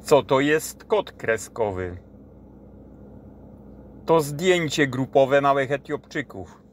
Co to jest kod kreskowy? To zdjęcie grupowe małych Etiopczyków.